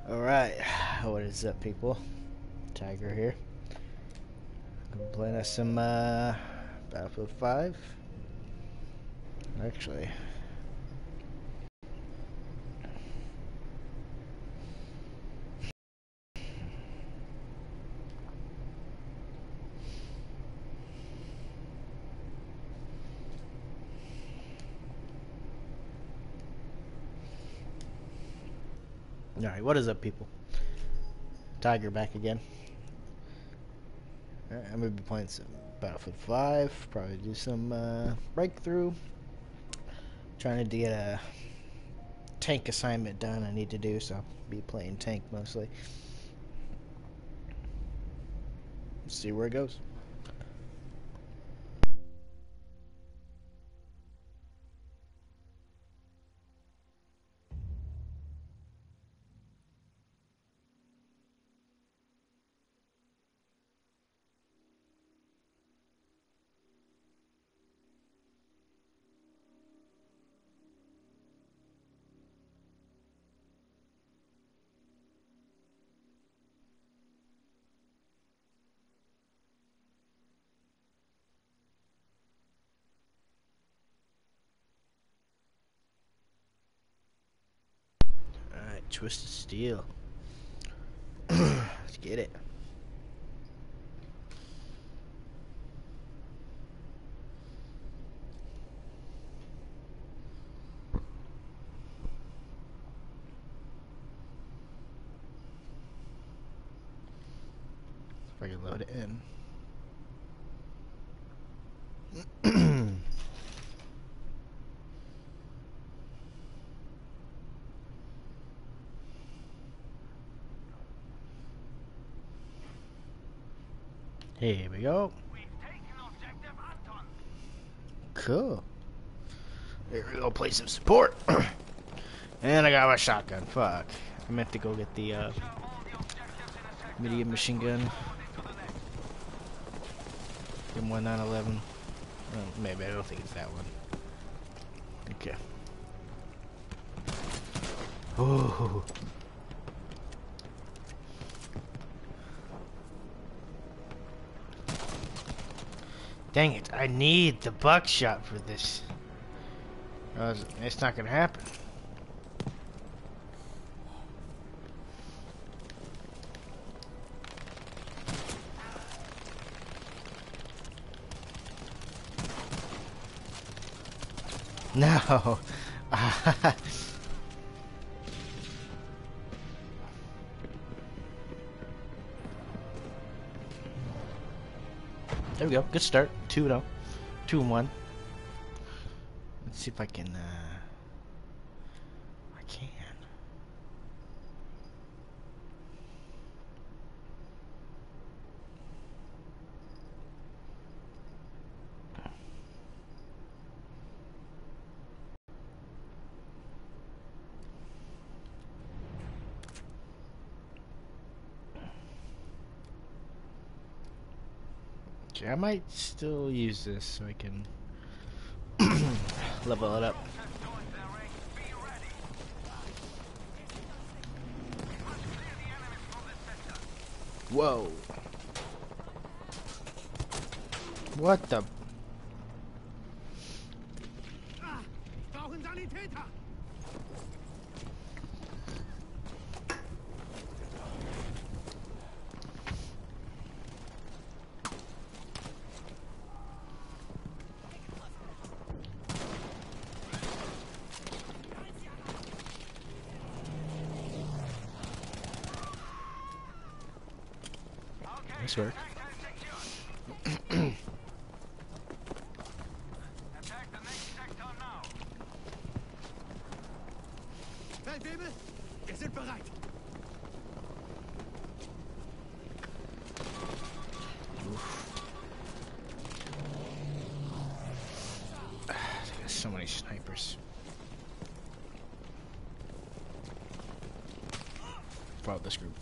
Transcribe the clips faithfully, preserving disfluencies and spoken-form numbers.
Alright, what is up, people? Tiger here. I'm playing us some uh, Battlefield five. Actually, alright, what is up, people? Tiger back again. Alright, I'm gonna be playing some Battlefield five. Probably do some uh, breakthrough. Trying to get a tank assignment done I need to do, so I'll be playing tank mostly. Let's see where it goes. Alright, Twisted Steel. Let's get it. If I can load it in. Here we go. Cool. Here we go, play some support. And I got my shotgun. Fuck. I meant to go get the uh, medium machine gun. M one nine eleven. Oh, maybe, I don't think it's that one. Okay. Oh. Dang it, I need the buckshot for this. Uh, it's not gonna happen. No. There we go. Good start. two and oh. two and one. Let's see if I can. Uh, I can. Okay, I might still use this so I can level it up. Whoa. What the? Nice work. Feldwebel, wir sind bereit. There's so many snipers. Follow this group.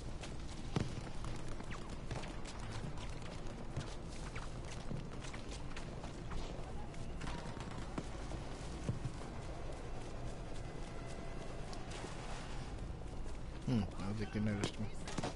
Hmm, I don't think they noticed me.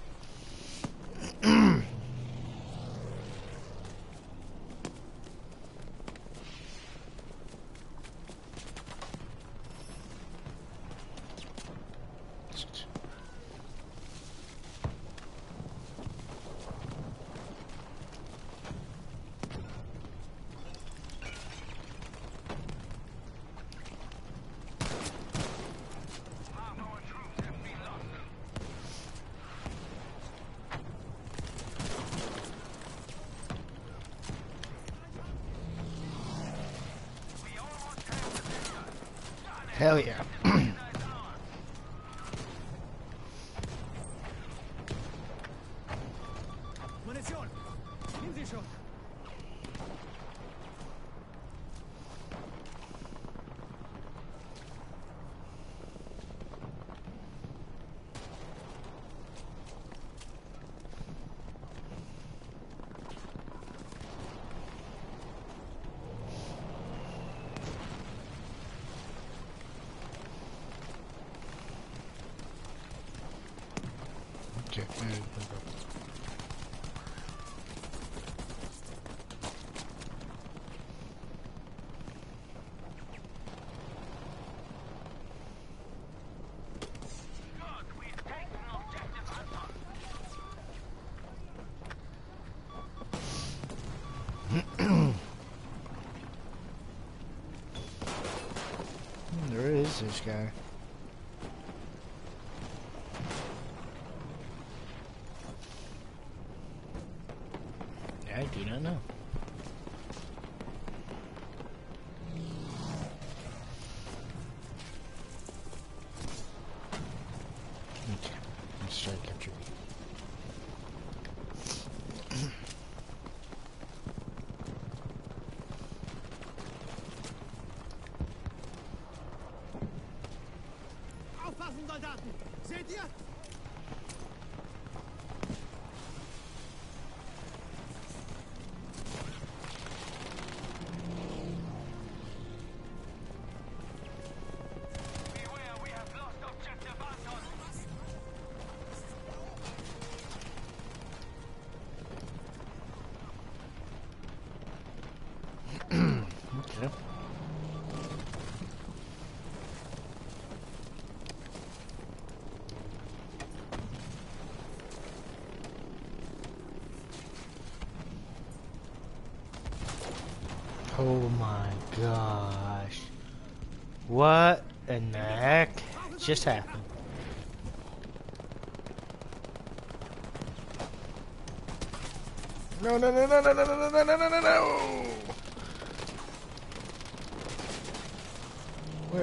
Hell yeah. Munition! Nimm sie schon! Okay. There is this guy. I do not know. Okay, let's try to capture me. Aufpassen, Soldaten! Seht ihr? Okay. Oh my gosh. What in the heck just happened? No, no, no, no, no, no, no, no, no, no, no, no! Where?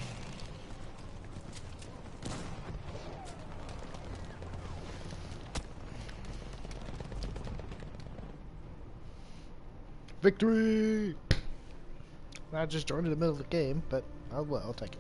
Victory! I just joined in the middle of the game, but oh well, I'll take it.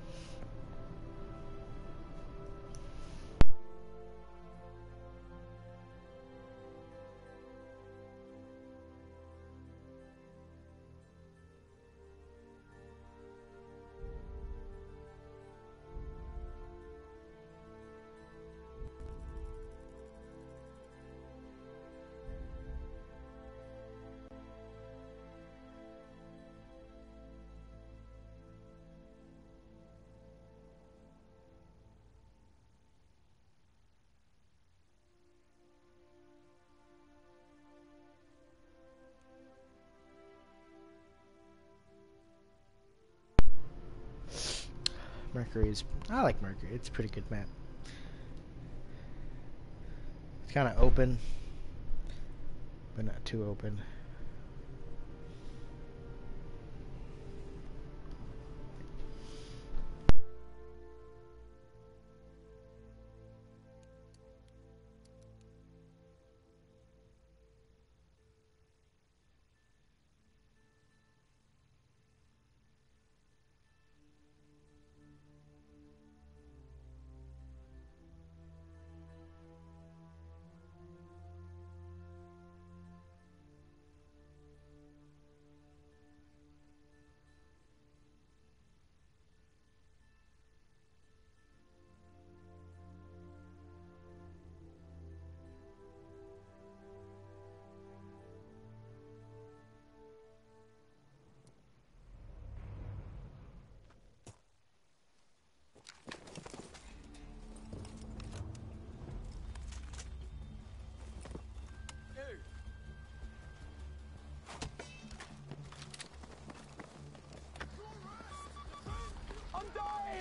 Mercury's. I like Mercury. It's a pretty good map. It's kind of open, but not too open.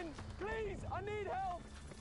dying! Please, I need help!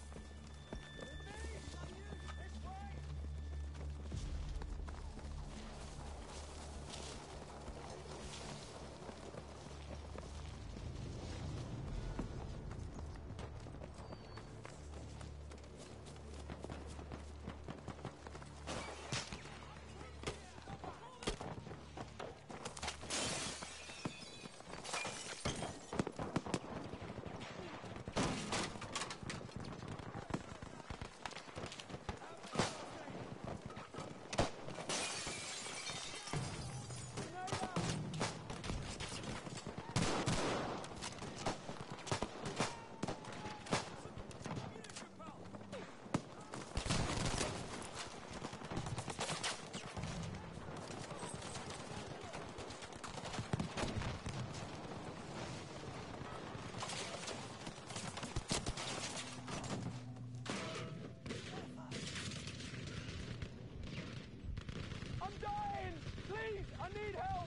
I need help!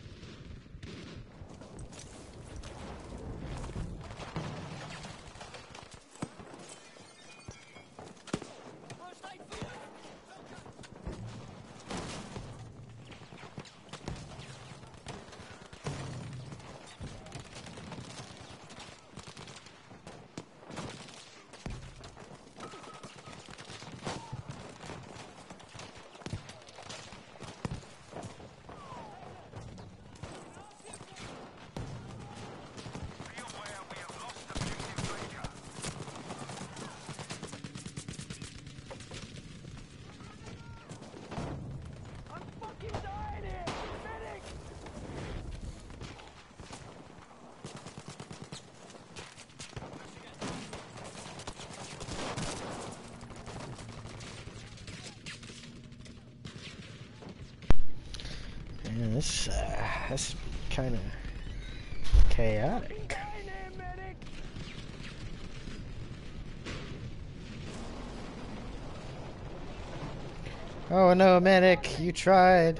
Yeah, this, uh, this kind of chaotic. Oh no, medic, you tried.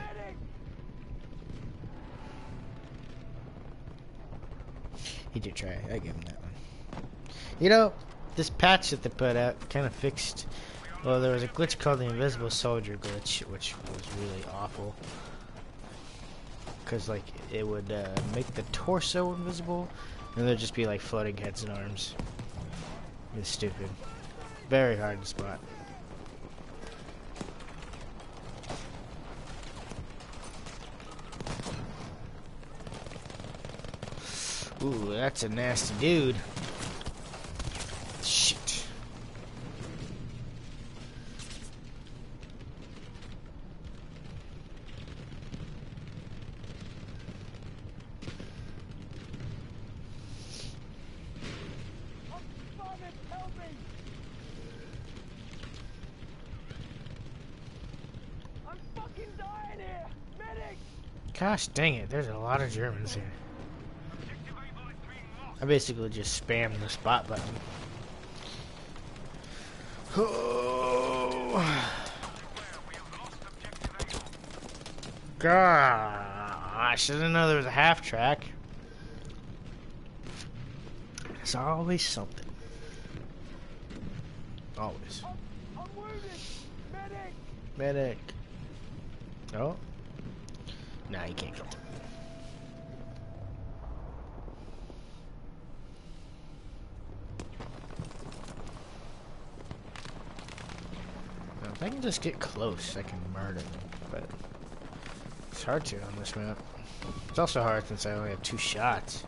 He did try. I gave him that one. You know, this patch that they put out kind of fixed. Well, there was a glitch called the Invisible Soldier glitch, which was really awful. Because, like, it would uh, make the torso invisible, and there'd just be, like, floating heads and arms. It's stupid. Very hard to spot. Ooh, that's a nasty dude. Shit. Gosh dang it, there's a lot of Germans here. I basically just spammed the spot button. Oh. Gosh, I didn't know there was a half track. There's always something. Always. I'm wounded! Medic! Medic. Oh. Nah, you can't go. Now, if I can just get close, I can murder them, but it's hard to on this map. It's also hard since I only have two shots.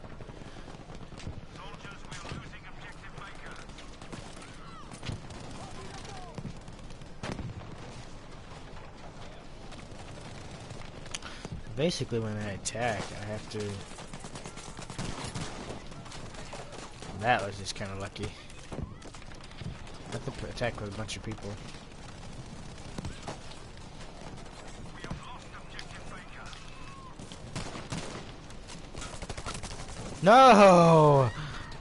Basically, when I attack, I have to... That was just kind of lucky. I have to attack with a bunch of people. No!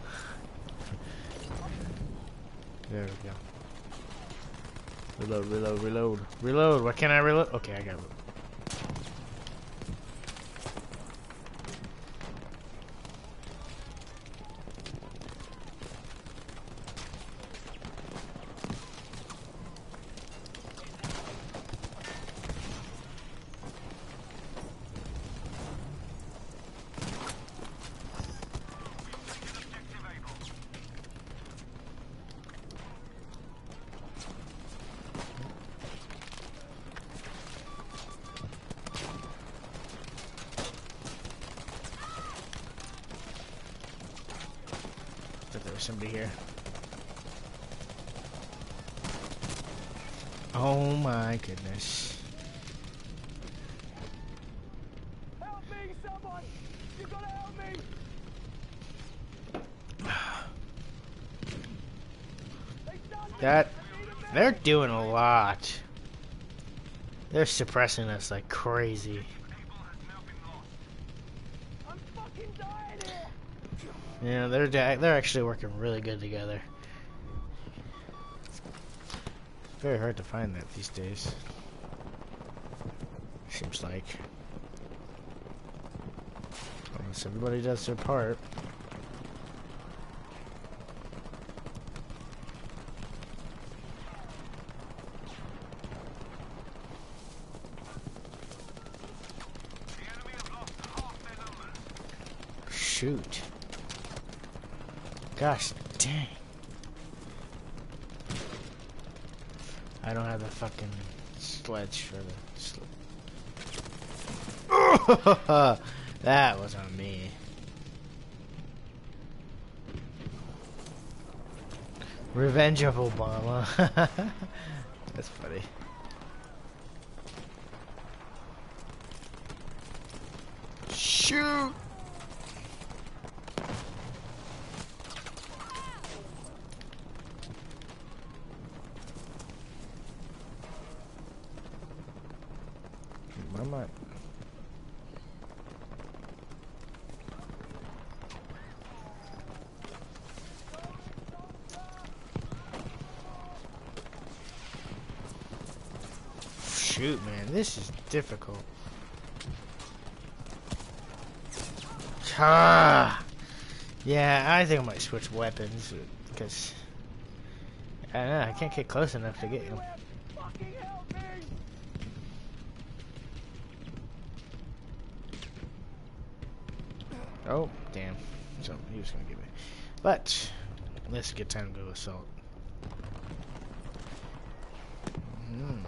There we go. Reload, reload, reload. Reload! Why can't I reload? Okay, I got it. there's somebody here. Oh my goodness. Help me, someone! You gotta help me! They done me! That, I need a medic! they're doing a lot. They're suppressing us like crazy. I'm fucking dying here! Yeah, they're da- they're actually working really good together. It's very hard to find that these days. Seems like. Unless everybody does their part. Shoot. Gosh dang. I don't have the fucking sledge for the sl- That was on me. Revenge of Obama. That's funny. Shoot! Where am I? Shoot, man, this is difficult. Ah! Yeah, I think I might switch weapons because I don't know, I can't get close enough to get him. Fucking help me! Oh, damn. So he was gonna get me. But let's get time to go assault. Hmm.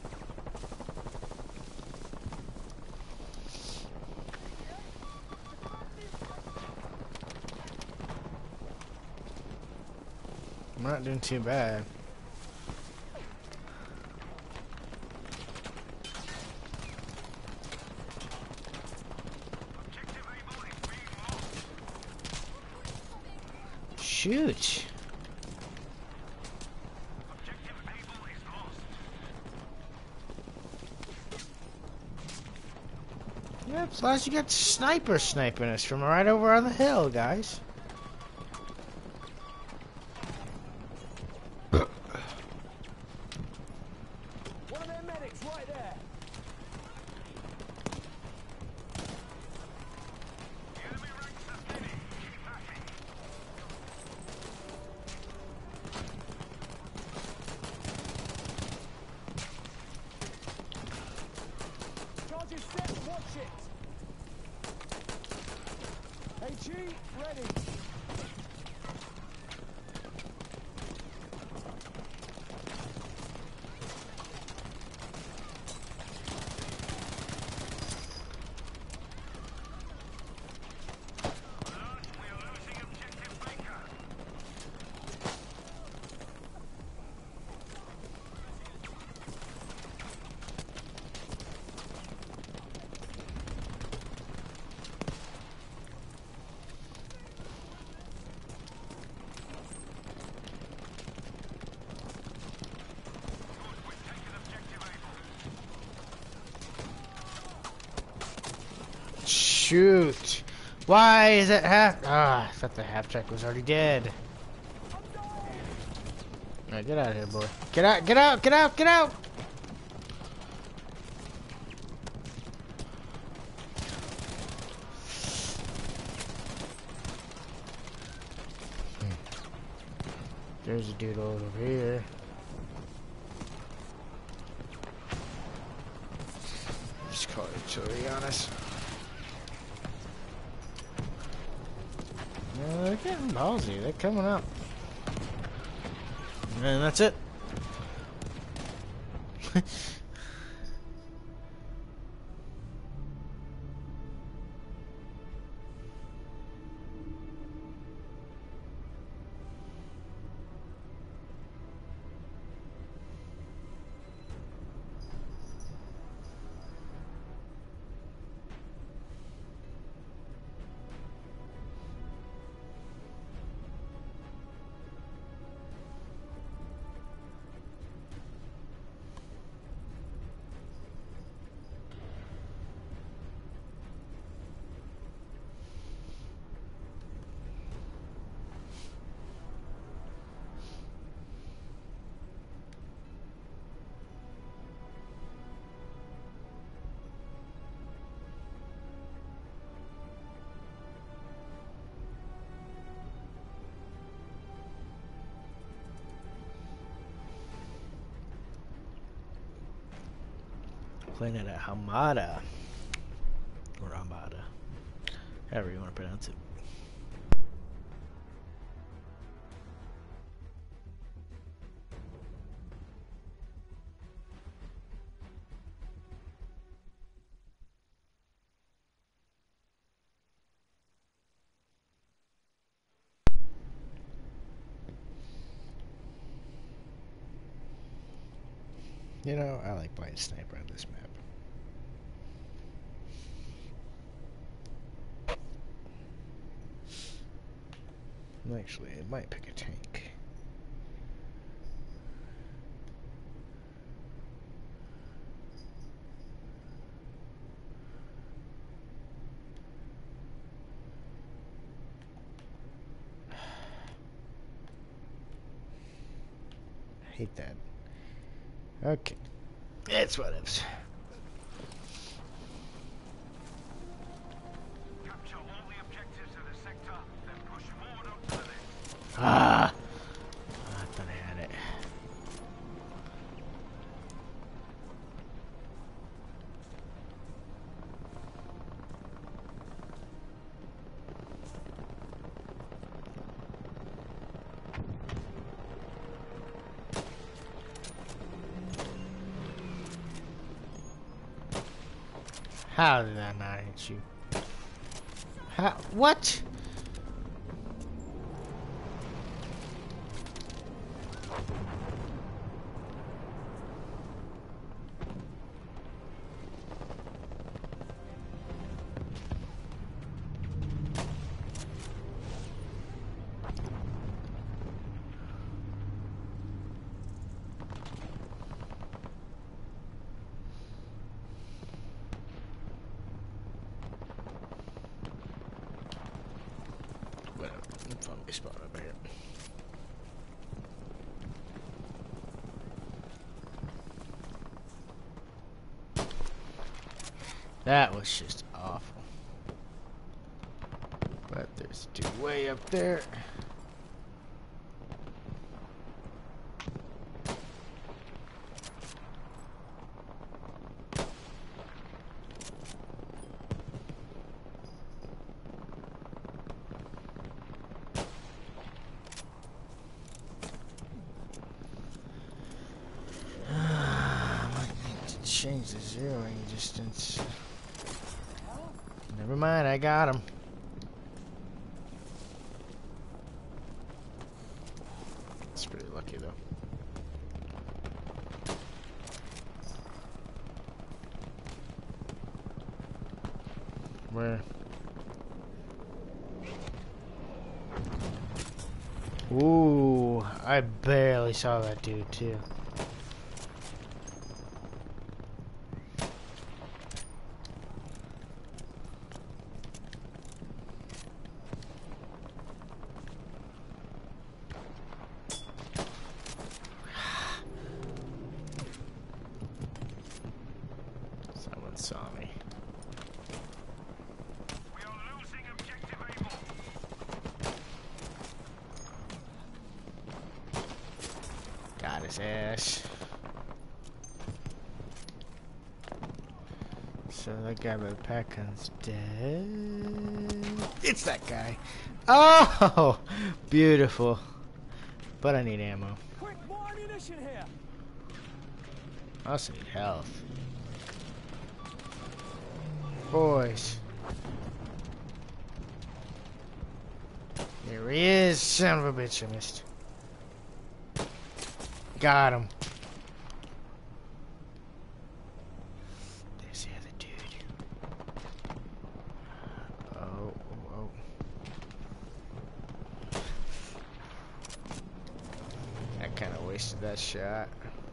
I'm not doing too bad. Shoot. Yep, as long as you got snipers sniping us from right over on the hill, guys. One of their medics right there! Charge is set, watch it! AG, ready! Shoot. Why is it half? Ah, I thought the half track was already dead. Alright, get out of here, boy. Get out, get out, get out, get out! There's a dude over here. Just call it chili, honest. No, they're getting ballsy. They're coming up. And that's it. Playing it at Hamada. Or Hamada. However you want to pronounce it. You know, I like playing sniper on this map. Actually, I might pick a tank. I hate that. Okay. It's whatevs. Capture all the objectives of the sector, then push forward up to the left. Ah! I thought I had it. How did that not hit you? How? What? Whatever. Let's find my spot over here. That was just awful. But there's two way up there. Change the zeroing distance. Never mind, I got him. It's pretty lucky though. Where? Ooh, I barely saw that dude too. Someone saw me. We are losing objective Able. Got his ass. So that guy by the pack gun's dead. It's that guy. Oh, beautiful. But I need ammo. Quick, more ammunition here. I also need health. Boys. There he is. Son of a bitch, I missed. Got him. There's the other dude. Oh, oh, oh. I kind of wasted that shot.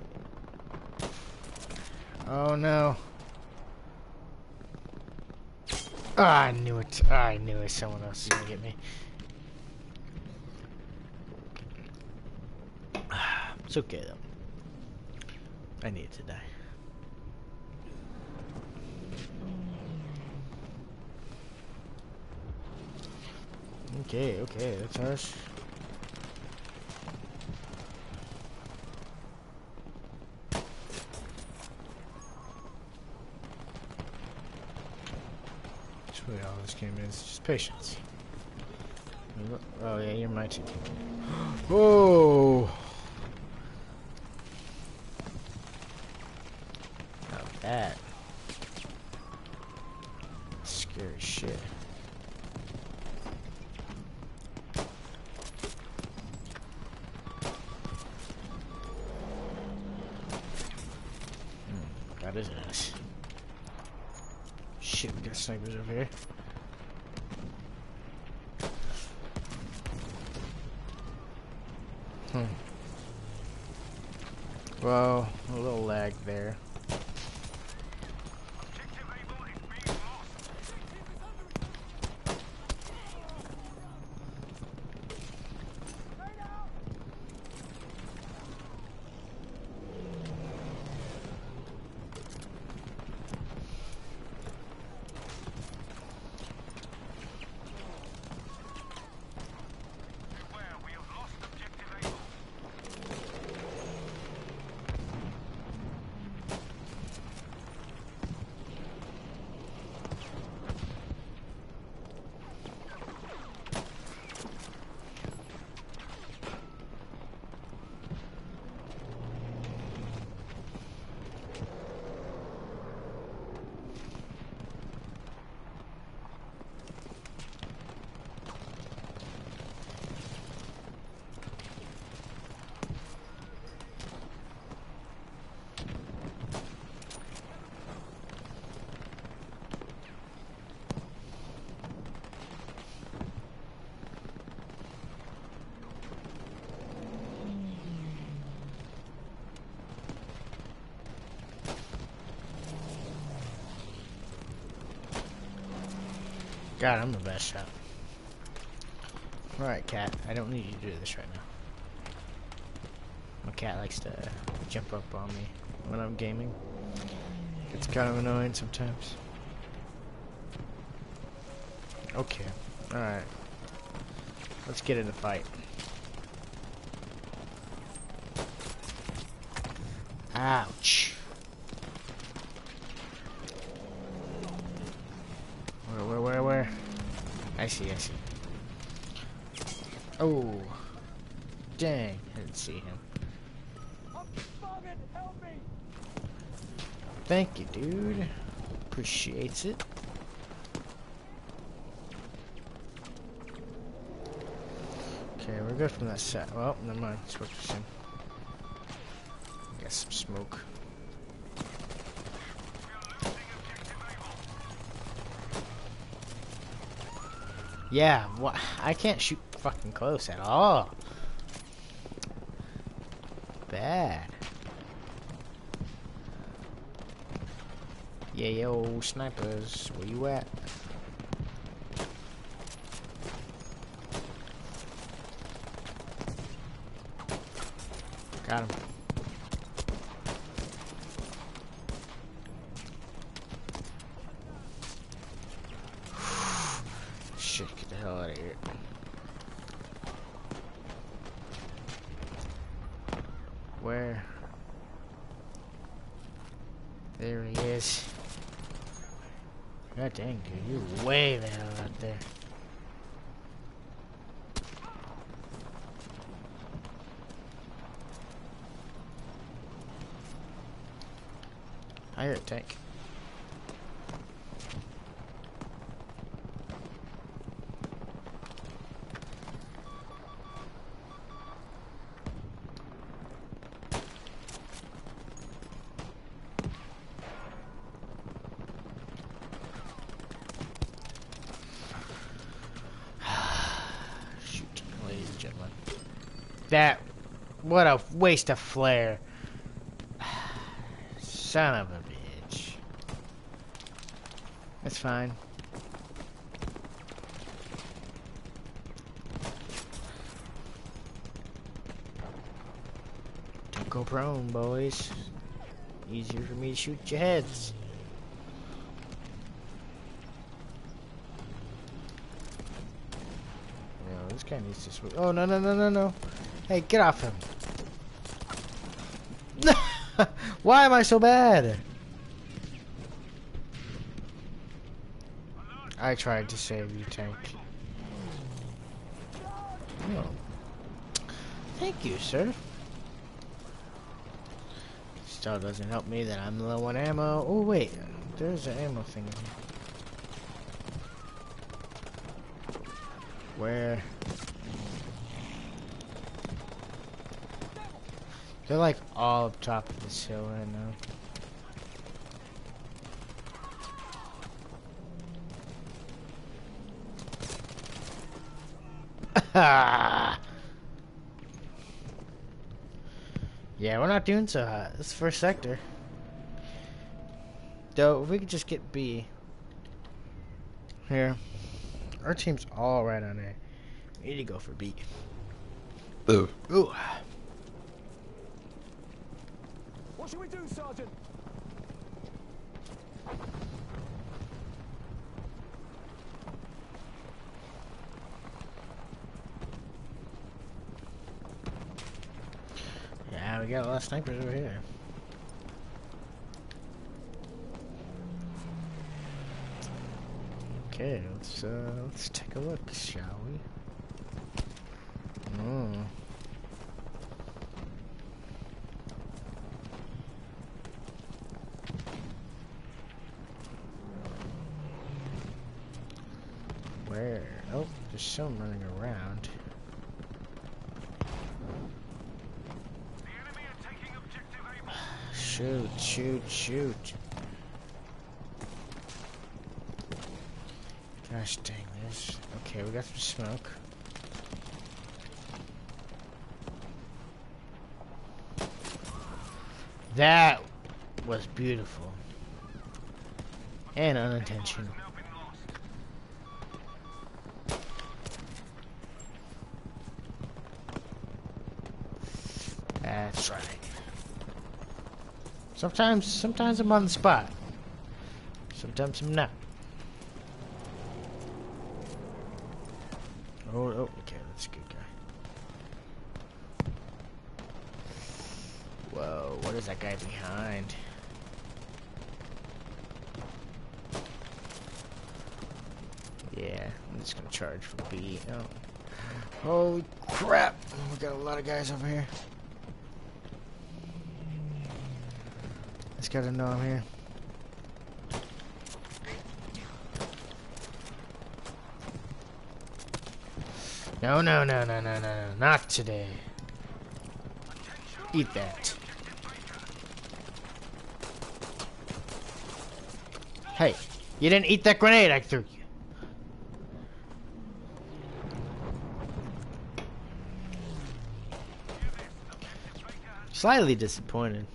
Oh no. Ah, I knew it. I knew it. Someone else is gonna get me. It's okay though. I need to die. Okay, okay, that's harsh. really all this game is. Just patience. Oh yeah, you're my team. Whoa! Not bad. Scary shit. Hmm, that is nice. Shit, we got snipers over here. Hmm. Well, a little lag there. Objective Able is being lost. Beware, we have lost objective Able. God, I'm the best shot. Alright, cat. I don't need you to do this right now. My cat likes to jump up on me when I'm gaming. It's kind of annoying sometimes. Okay. Alright. Let's get in the fight. Ouch. Where, where, where, where? I see, I see. Oh. Dang, I didn't see him. Thank you, dude. Appreciates it. Okay, we're good from that set. Well, never mind. Switch to sim. Got some smoke. Yeah, what? I can't shoot fucking close at all. Bad. Yeah, yo, snipers, where you at? Got him. Shit, get the hell out of here. Where? There he is. God dang, dude, you're way the hell out there. I hear a tank. Shoot, ladies and gentlemen. That, what a waste of flare. Son of a bitch. That's fine. Don't go prone, boys. Easier for me to shoot your heads. No, this guy needs to switch. Oh, no, no, no, no, no. Hey, get off him. Why am I so bad? I tried to save you, tank. Oh. Thank you, sir. Still doesn't help me that I'm low on ammo. Oh, wait. There's an ammo thing in here. Where? They're like all up top of this hill right now. Yeah, we're not doing so hot. This is first sector. Though, if we could just get B. Here. Our team's all right on A. We need to go for B. Ooh. Ooh. What should we do, Sergeant? Yeah, we got a lot of snipers over here. Okay, let's uh, let's take a look, shall we? Oh. Where? Oh, there's some running around. The enemy are taking objective Able. Shoot, shoot, shoot. Gosh dang this. Okay, we got some smoke. That was beautiful. And unintentional. Now been lost. That's right. Sometimes, sometimes I'm on the spot. Sometimes I'm not. Oh, oh, okay, that's a good guy. Whoa, what is that guy behind? Yeah, I'm just gonna charge for B. Oh. Holy crap! We got a lot of guys over here. Just gotta know I'm here. No, no, no, no, no, no, no, not today. Eat that. Hey, you didn't eat that grenade I threw you. Slightly disappointed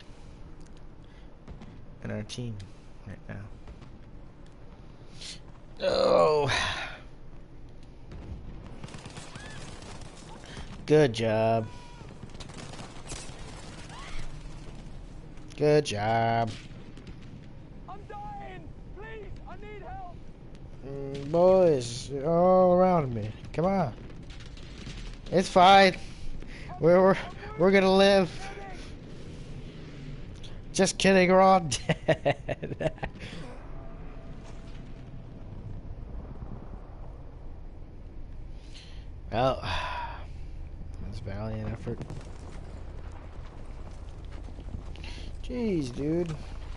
in our team right now. Oh. Good job. Good job. I'm dying! Please, I need help! Mm, boys, you're all around me. Come on. It's fine. We're, we're, we're gonna live. Just kidding, we're all dead. Well, that's valiant effort. Jeez, dude.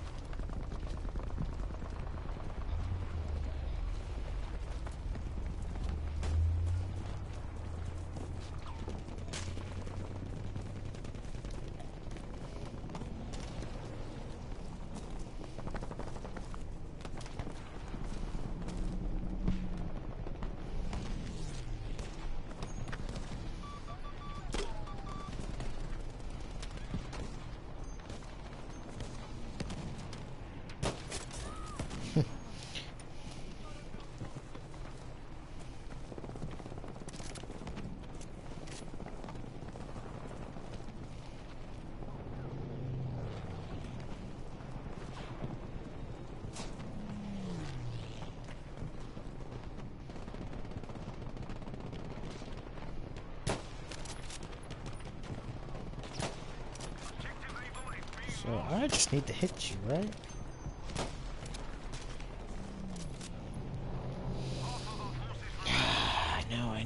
So I just need to hit you, right?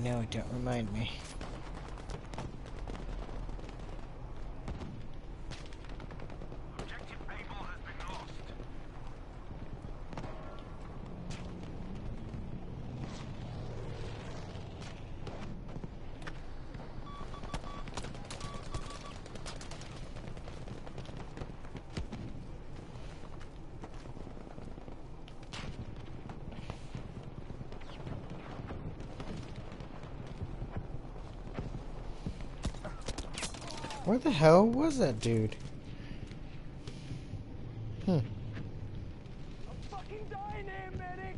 No, don't remind me. Objective Able has been lost. Where the hell was that dude? Hmm. I'm fucking dying here, medic!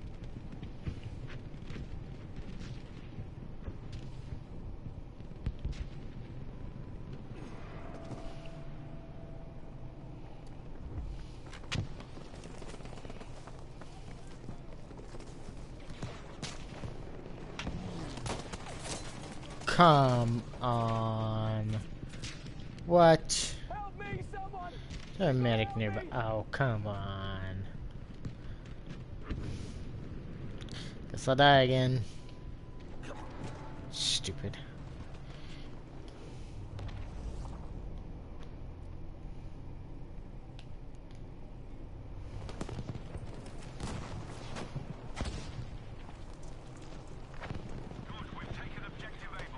Come on. What? Help me, someone! There's a medic nearby. Oh, come on. Guess I'll die again. Stupid. Good, we've taken Objective Able.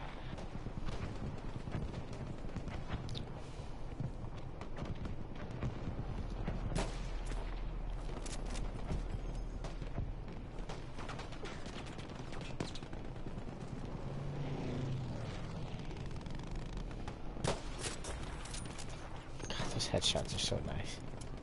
God, those headshots are so nice.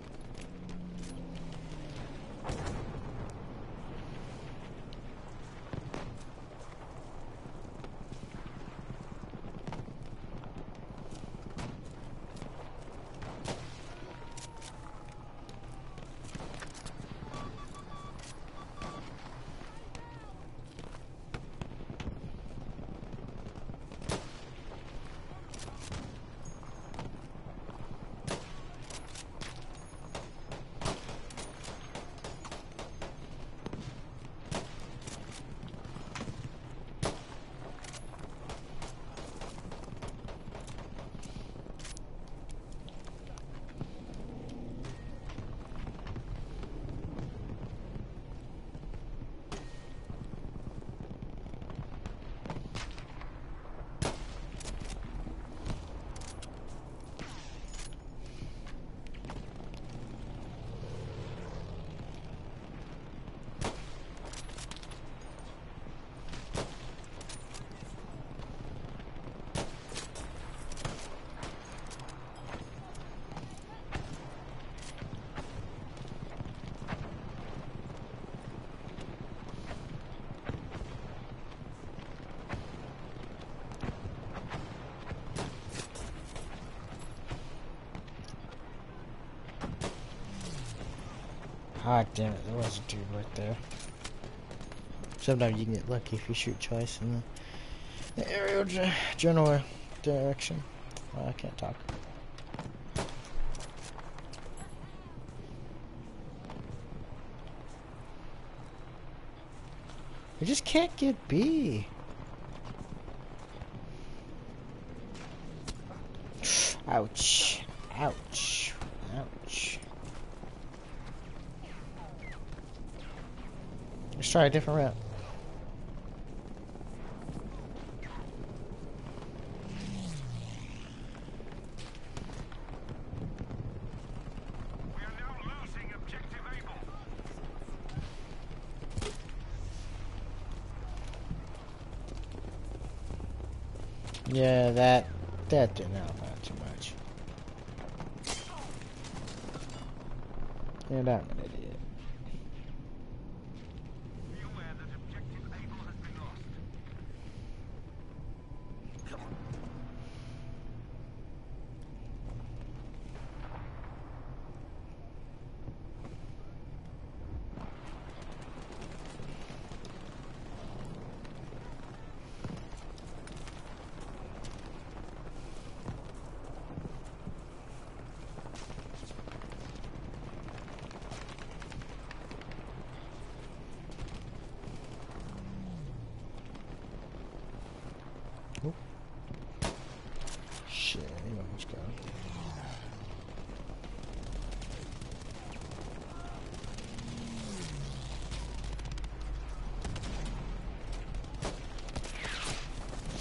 God damn it, there was a dude right there. Sometimes you can get lucky if you shoot twice in the, the aerial ge- general direction. Oh, I can't talk. I just can't get B. Ouch. Ouch. Ouch. Let's try a different route. We are now losing Objective Able. Yeah, that that didn't help out too much. And I'm an idiot. Be aware that Objective Able has been lost.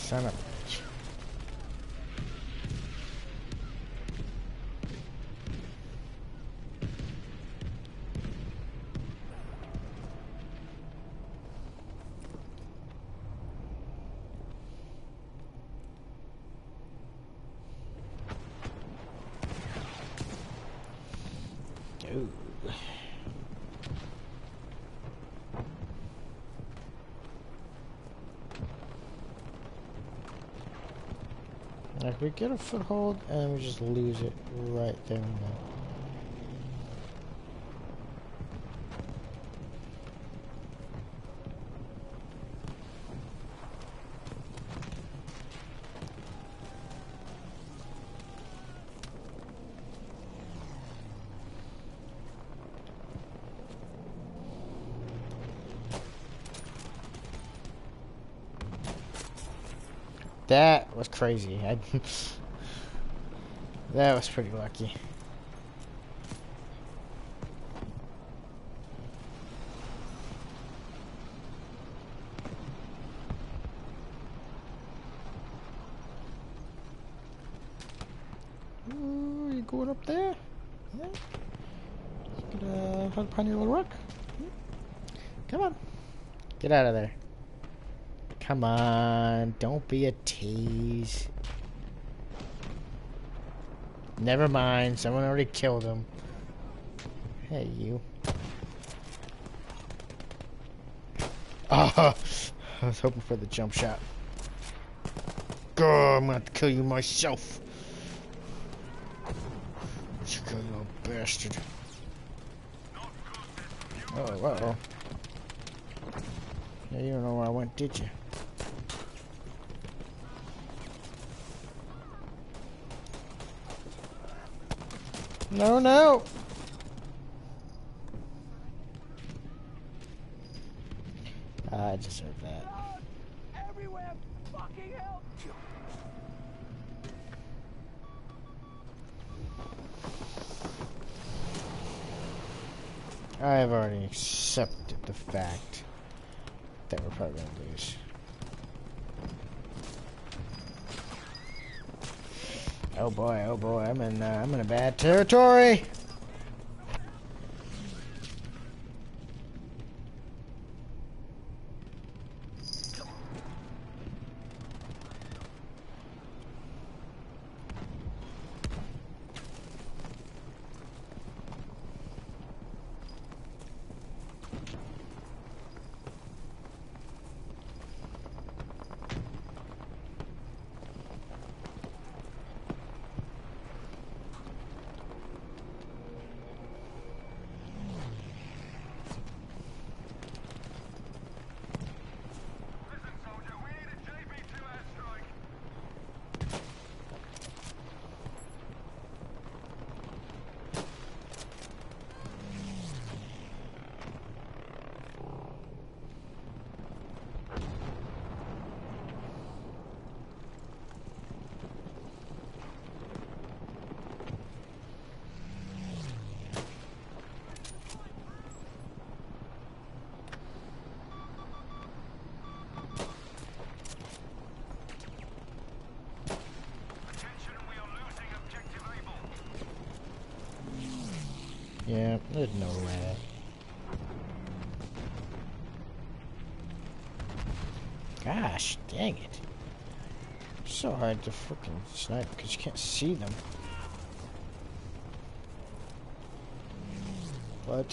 Son of a bitch. Ooh. Like we get a foothold and we just lose it right there and then. That was crazy. I, that was pretty lucky. Ooh, you going up there? Yeah. You could uh, hug upon your little rock. Come on. Get out of there. Come on, don't be a tease. Never mind, someone already killed him. Hey, you. Oh, I was hoping for the jump shot. God, I'm gonna have to kill you myself. You little bastard. Oh, uh-oh. Yeah, you don't know where I went, did you? No, no! I deserve that. Everywhere! Fucking hell! I have already accepted the fact that we're probably gonna lose. Oh boy, oh boy, I'm in, uh, I'm in a bad territory. Yeah, there's no way. Gosh, dang it. So hard to freaking snipe because you can't see them. But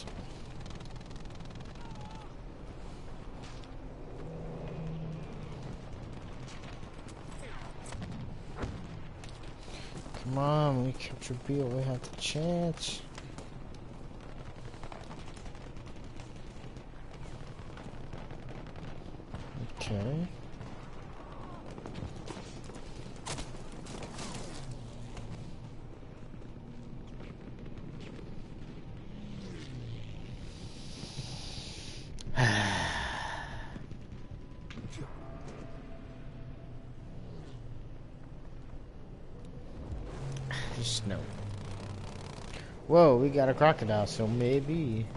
come on, we capture B, we have the chance. Okay. Snow. Whoa, we got a crocodile, so maybe.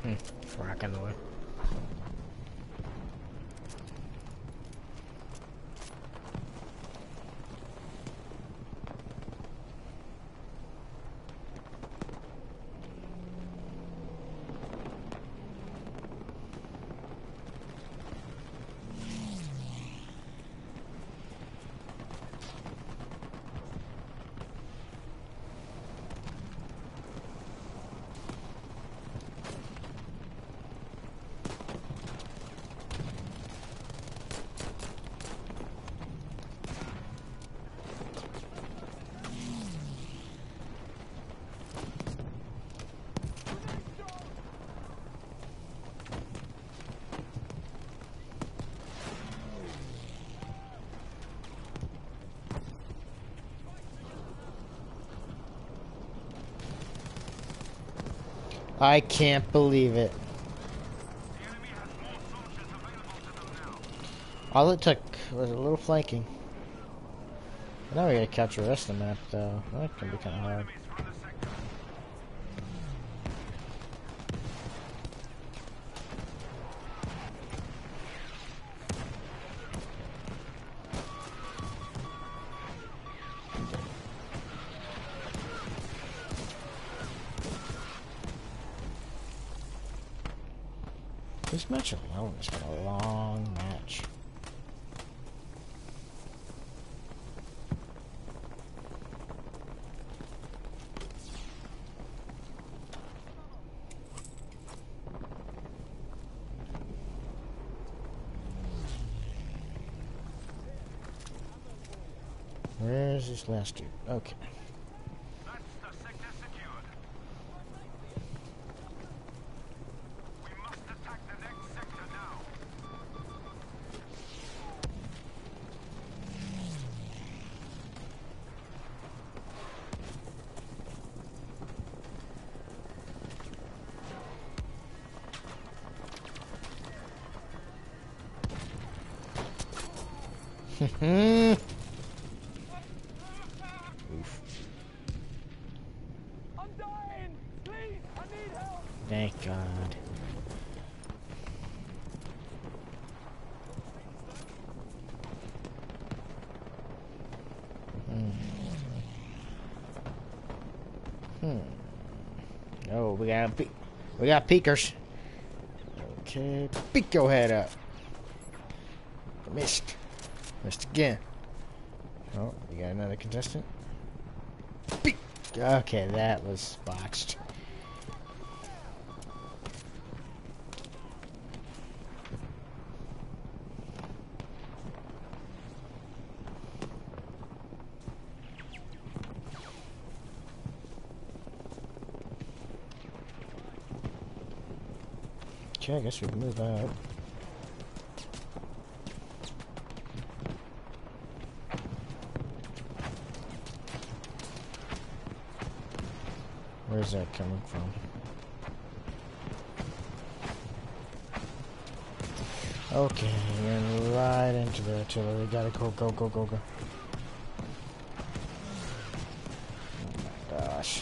Rocking away. I can't believe it. All it took was a little flanking. Now we gotta capture the rest of the map, though. That can be kind of hard. This match alone has been a long match. Where's this last dude? Okay. That's the sector secured. We must attack the next sector now. Oof. I'm dying! Please, I need help! Thank God. Hmm. Hmm. Oh, we got pe we got peekers. Okay, peek your head up. Missed. Missed again. Oh, we got another contestant. Peek. Okay, that was botched. Okay, I guess we can move out. Where's that coming from? Okay, we're going right into the artillery. Gotta go, go, go, go, go. Oh my gosh.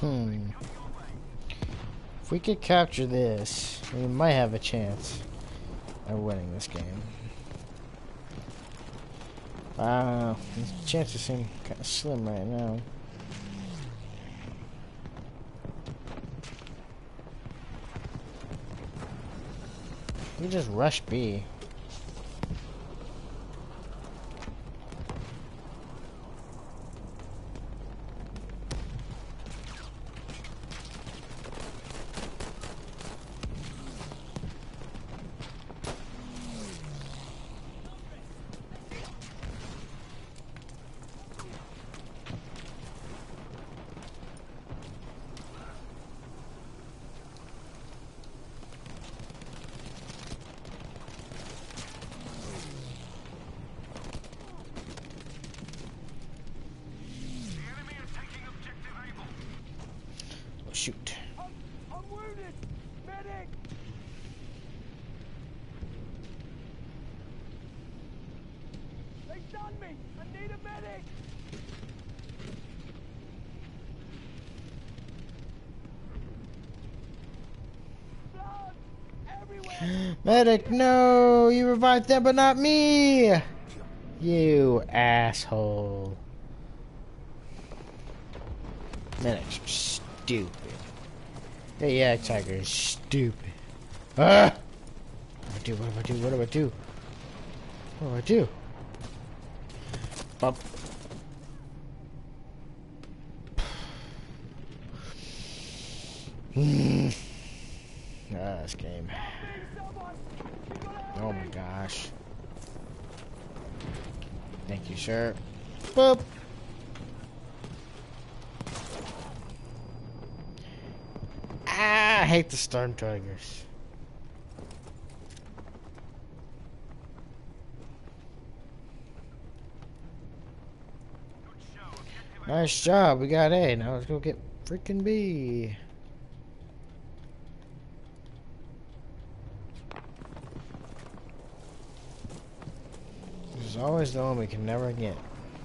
Hmm. If we could capture this, we might have a chance of winning this game. Wow, the chances seem kind of slim right now. We just rush B. Shoot. I'm, I'm wounded! Medic! They've done me! I need a medic! Blood! Everywhere! Medic, no! You revived them, but not me! You asshole. Medic's stupid. Hey, yeah, Tiger is stupid. Ah! What do I do? What do I do? What do I do? What do I do? Bump. Hmm. Ah, this game. Oh my gosh. Thank you, sir. Boop. Ah, I hate the Storm Tigers. Nice job, we got A. Now let's go get freaking B. This is always the one we can never get.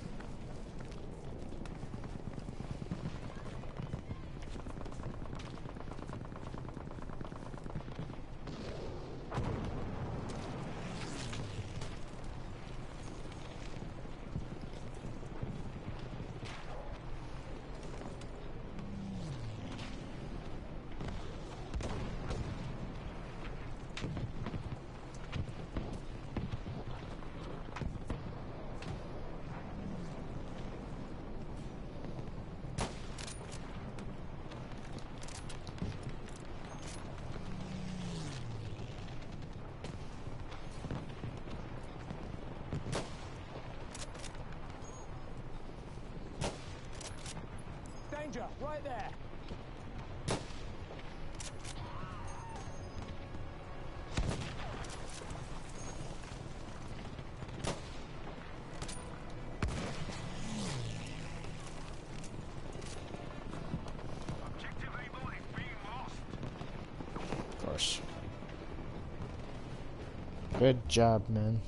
Danger! Right there! Objective Able is being lost. Of course. Good job, man.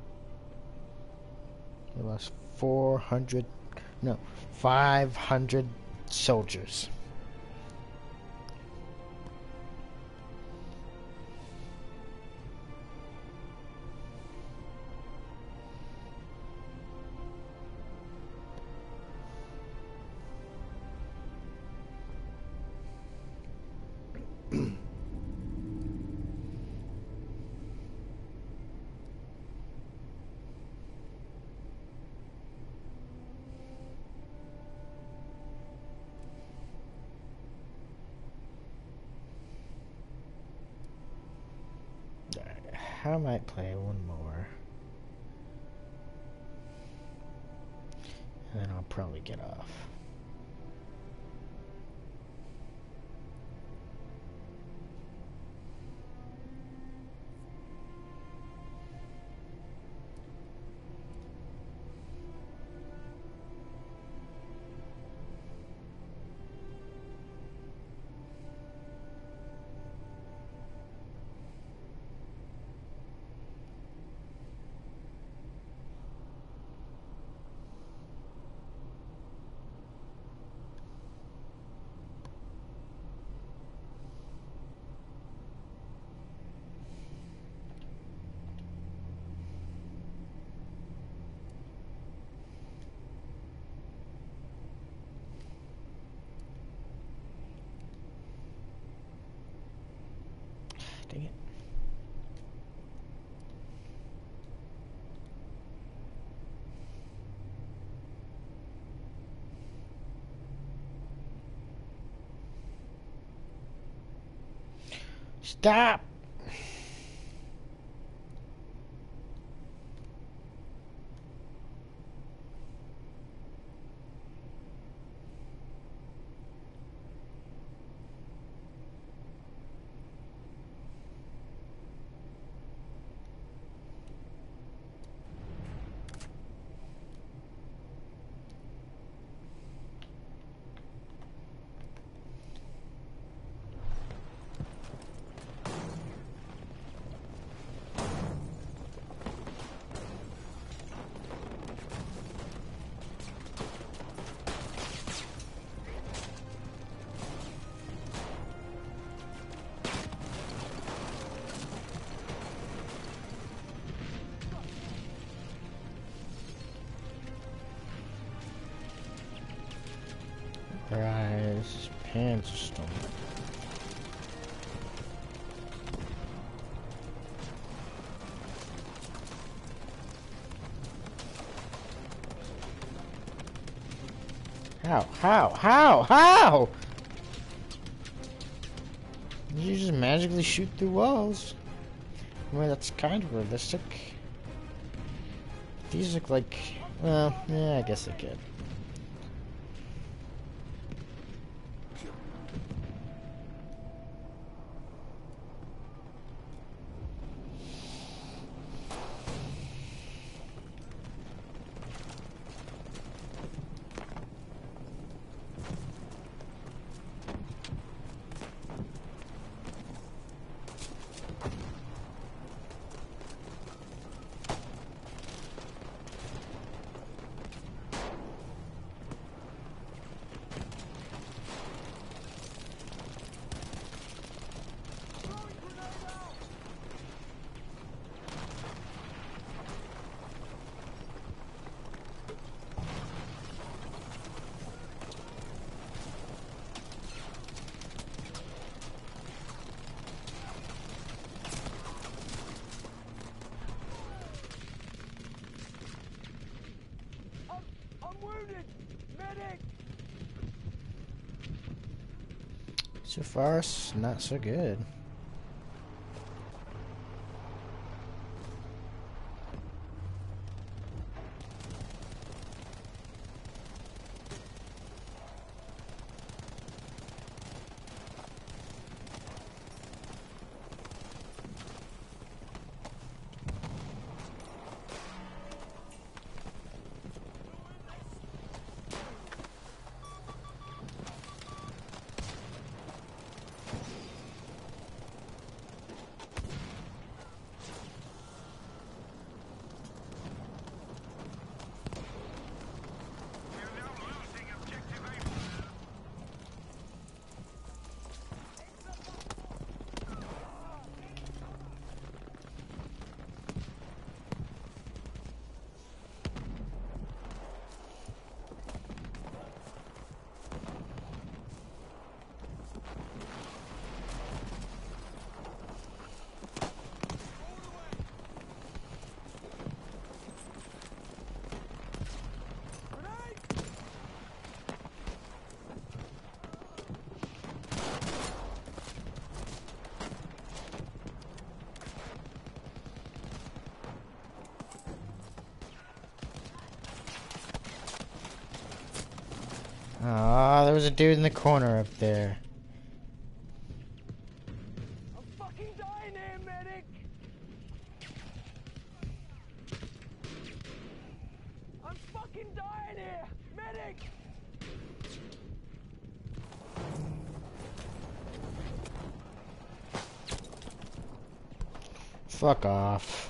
We lost four hundred, no, five hundred soldiers. I might play one more. And then I'll probably get off. Dang it. Stop! Rise, Panzer Storm. How? How? How? How? Did you just magically shoot through walls? I mean, that's kind of realistic. These look like... Well, yeah, I guess they could. So far, it's not so good. Ah, there was a dude in the corner up there. I'm fucking dying here, medic! I'm fucking dying here! Medic! Fuck off.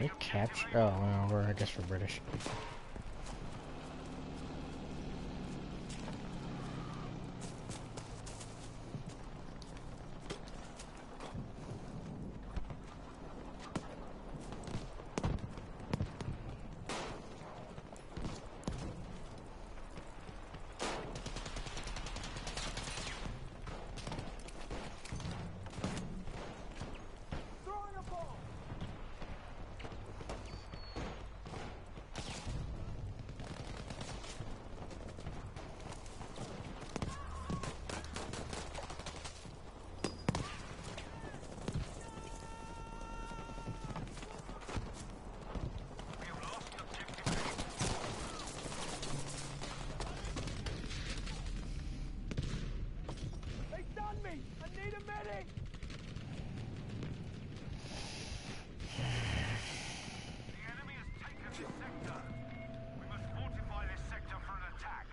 They capture. Oh, well, we're I guess we're British. Throwing a bomb. We have lost objective A. They done me. I need a medic. The enemy has taken this sector. We must fortify this sector for an attack.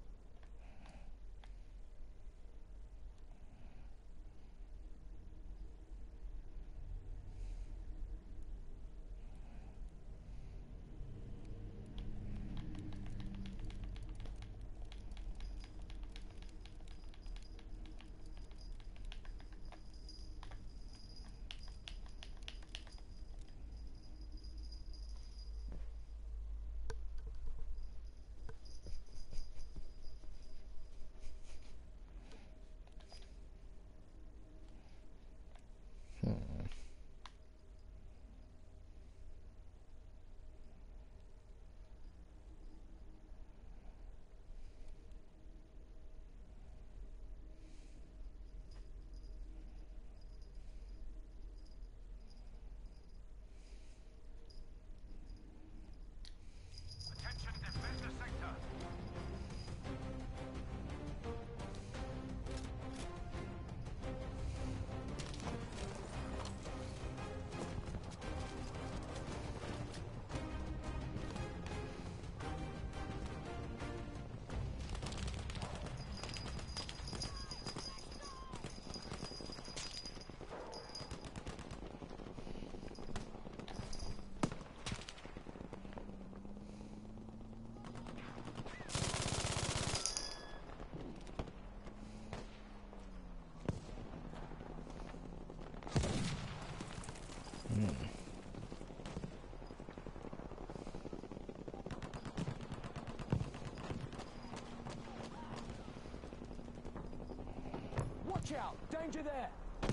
Attention, defend the sector. Watch out. Danger there.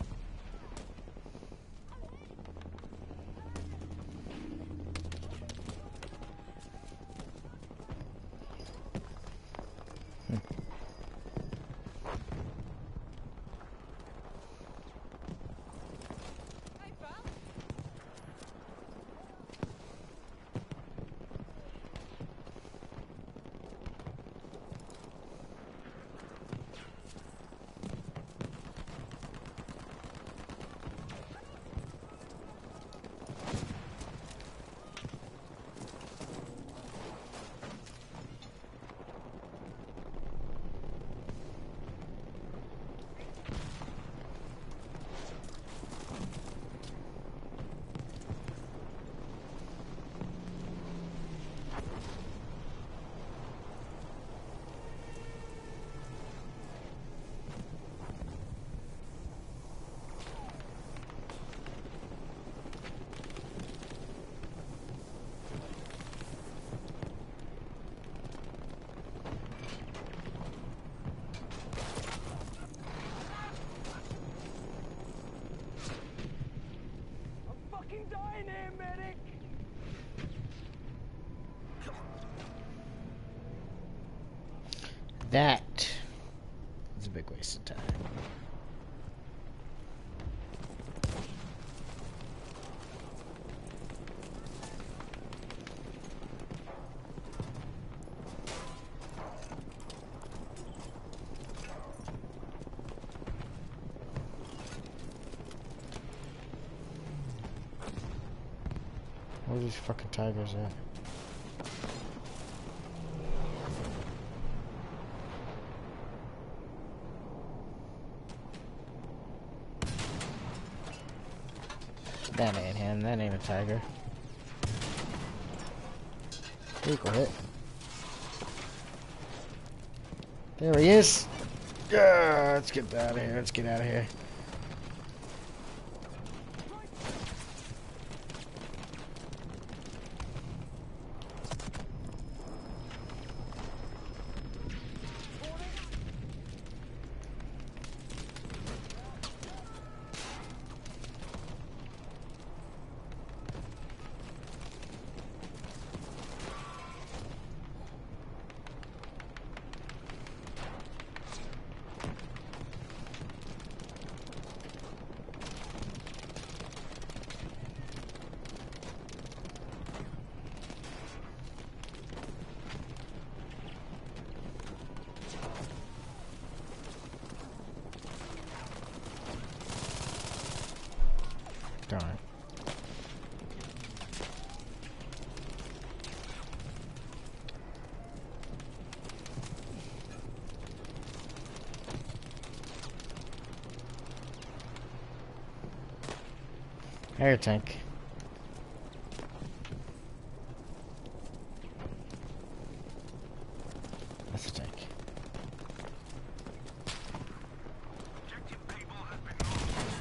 Fucking dying here, medic! That is a big waste of time. Where are these fucking tigers at? That ain't him, that ain't a tiger. Critical hit. There he is. Yeah, let's get out of here. Let's get out of here. Darn. Air tank. That's a tank. Objective Able has been lost.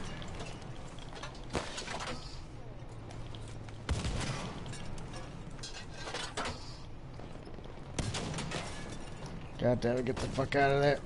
God damn it, get the fuck out of there.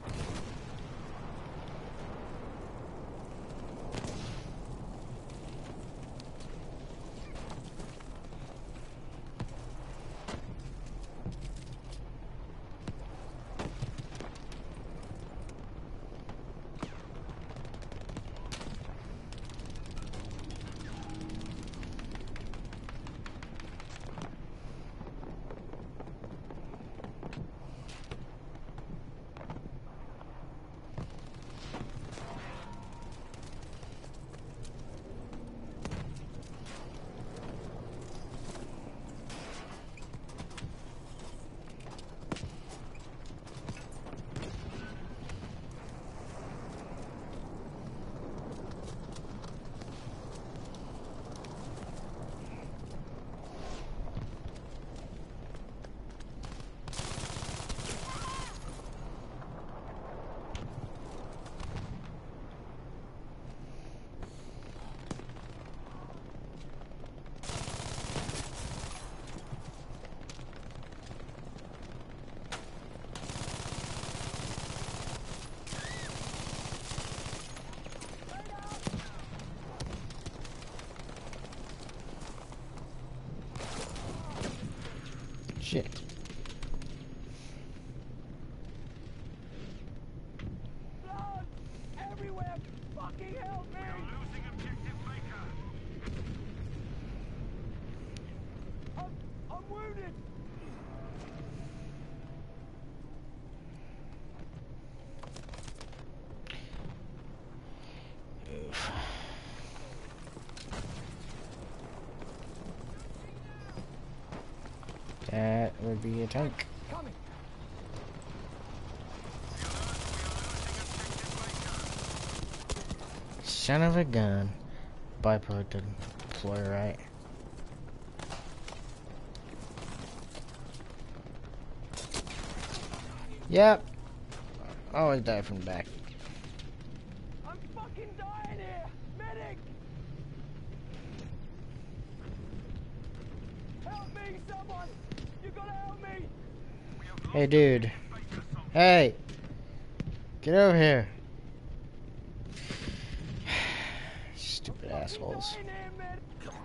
Shit. Blood everywhere! Fucking help me! We're losing objective Baker. I'm, I'm wounded! Oof. That would be a tank. Coming! Son of a gun. Byproduct didn't deploy right. Yep. Always die from the back. I'm fucking dying here! Medic! Help me, someone! You gotta help me! Hey, dude. Hey! Get over here. Stupid assholes. Dying here, medic!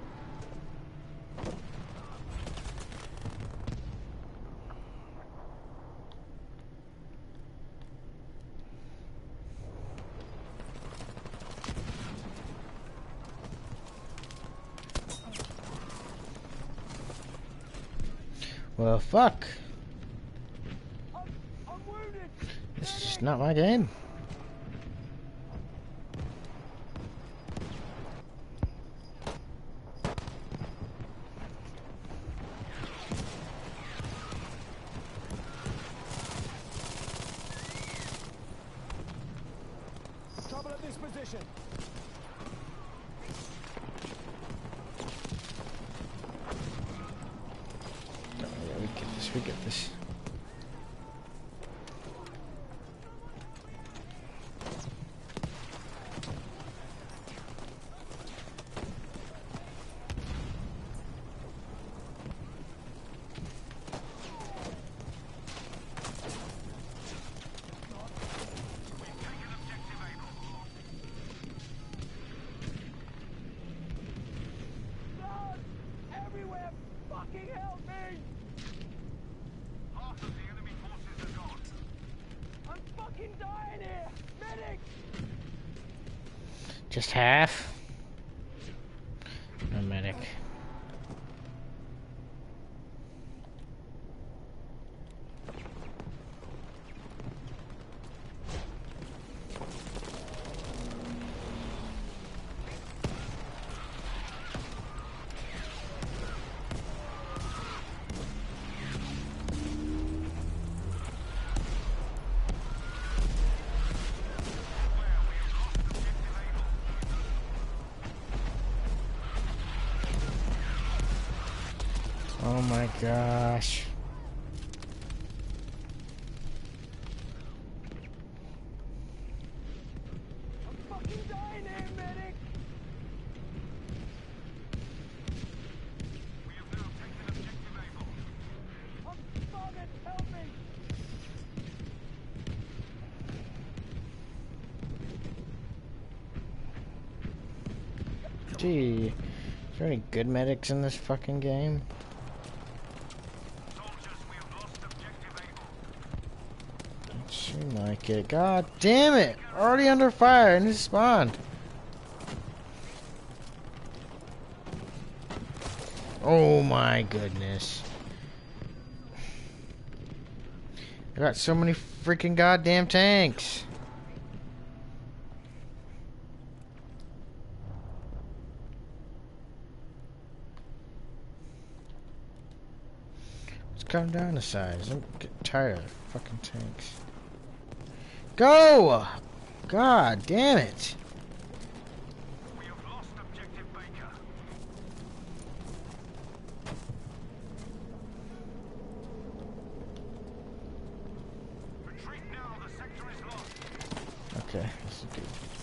Well, fuck. I'm, I'm wounded! This is just not my game. Trouble at this position! Oh, yeah, we can We get this. Blood! Everywhere! Fucking help me! Half of the enemy forces are gone. I'm fucking dying here! Medic! Just half? No medic. Oh my gosh. I'm fucking dying here, medic! We have now taken objective Able. I'm smothered! Help me! Gee, is there any good medics in this fucking game? Soldiers, we have lost objective Able. Doesn't seem like it. God damn it! Already under fire and it's spawned. Oh my goodness. I got so many freaking goddamn tanks. Let's come down to size. I'm getting tired of fucking tanks. Go! God damn it. We have lost objective Baker. Retreat now, the sector is lost. Okay, this is good.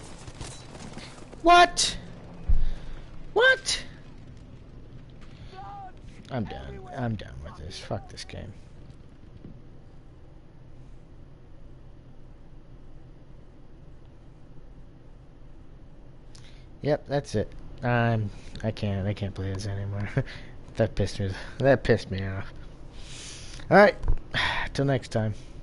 What? What? Blood! I'm done. I'm done with this. Fuck this game. Yep, that's it. I'm. I can't. I can't play this anymore. That pissed me. That pissed me off. All right. Till next time.